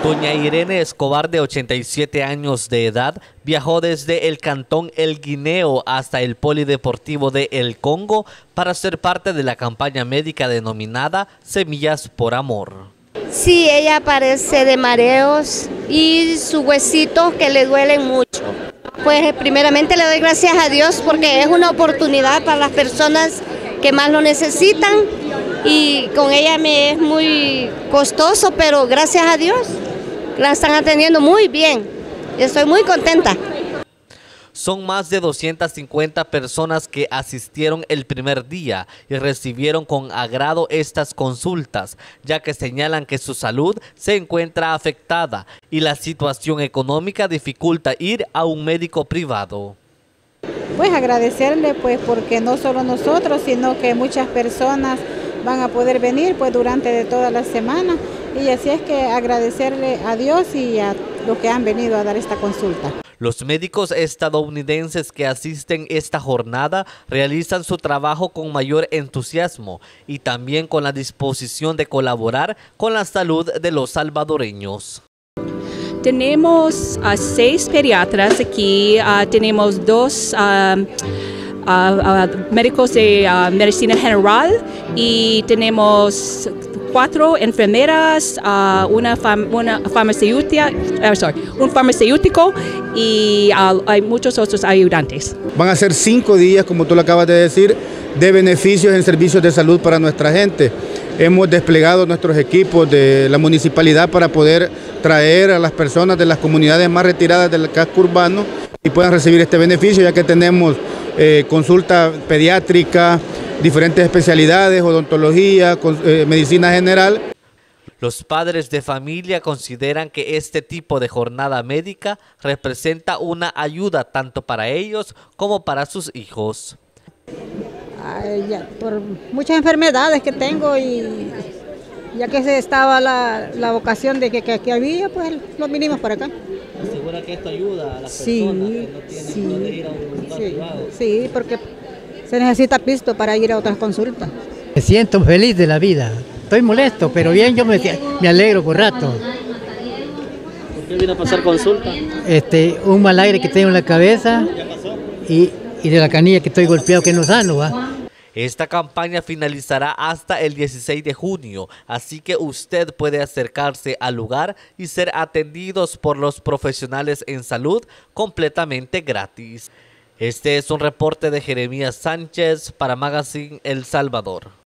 Doña Irene Escobar, de 87 años de edad, viajó desde el cantón El Guineo hasta el Polideportivo de El Congo para ser parte de la campaña médica denominada Semillas por Amor. Sí, ella padece de mareos y sus huesitos que le duelen mucho. Pues primeramente le doy gracias a Dios porque es una oportunidad para las personas que más lo necesitan y con ella me es muy costoso, pero gracias a Dios la están atendiendo muy bien. Estoy muy contenta. Son más de 250 personas que asistieron el primer día y recibieron con agrado estas consultas, ya que señalan que su salud se encuentra afectada y la situación económica dificulta ir a un médico privado. Pues agradecerle, pues, porque no solo nosotros, sino que muchas personas van a poder venir pues durante de toda la semana, y así es que agradecerle a Dios y a los que han venido a dar esta consulta. Los médicos estadounidenses que asisten esta jornada realizan su trabajo con mayor entusiasmo y también con la disposición de colaborar con la salud de los salvadoreños. Tenemos 6 pediatras aquí, tenemos 2 médicos de medicina general y tenemos 4 enfermeras, un farmacéutico y hay muchos otros ayudantes. Van a ser 5 días, como tú lo acabas de decir, de beneficios en servicios de salud para nuestra gente. Hemos desplegado nuestros equipos de la municipalidad para poder traer a las personas de las comunidades más retiradas del casco urbano y puedan recibir este beneficio, ya que tenemos consulta pediátrica, diferentes especialidades, odontología, medicina general. Los padres de familia consideran que este tipo de jornada médica representa una ayuda tanto para ellos como para sus hijos. Por muchas enfermedades que tengo y ya que se estaba la vocación de que había, pues nos vinimos para acá. ¿Segura que esto ayuda a las personas que no tienen dónde ir a un lugar privado? Sí, porque se necesita pisto para ir a otras consultas. Me siento feliz de la vida. Estoy molesto, pero bien, yo me alegro por rato. ¿Por qué vino a pasar consulta? Un mal aire que tengo en la cabeza y de la canilla que estoy golpeado, que no sano, ¿va? Esta campaña finalizará hasta el 16 de junio, así que usted puede acercarse al lugar y ser atendidos por los profesionales en salud completamente gratis. Este es un reporte de Jeremías Sánchez para Magazine El Salvador.